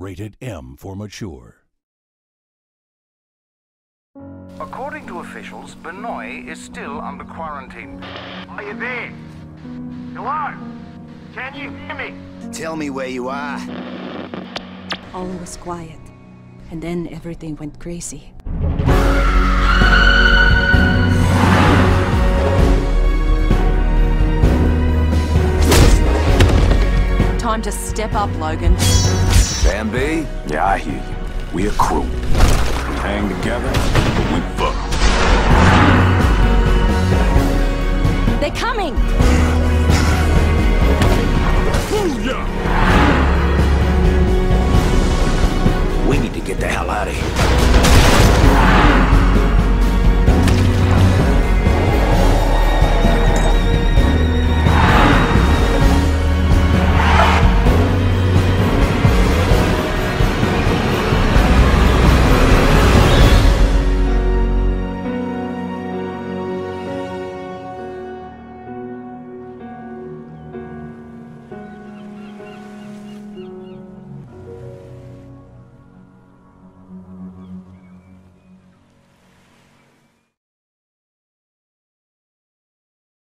Rated M for mature. According to officials, Benoit is still under quarantine. Are you there? Hello? Can you hear me? Tell me where you are. All was quiet, and then everything went crazy. Time to step up, Logan. Bambi? Yeah, I hear you. We a crew. We hang together, but we fuck. They're coming! Booyah!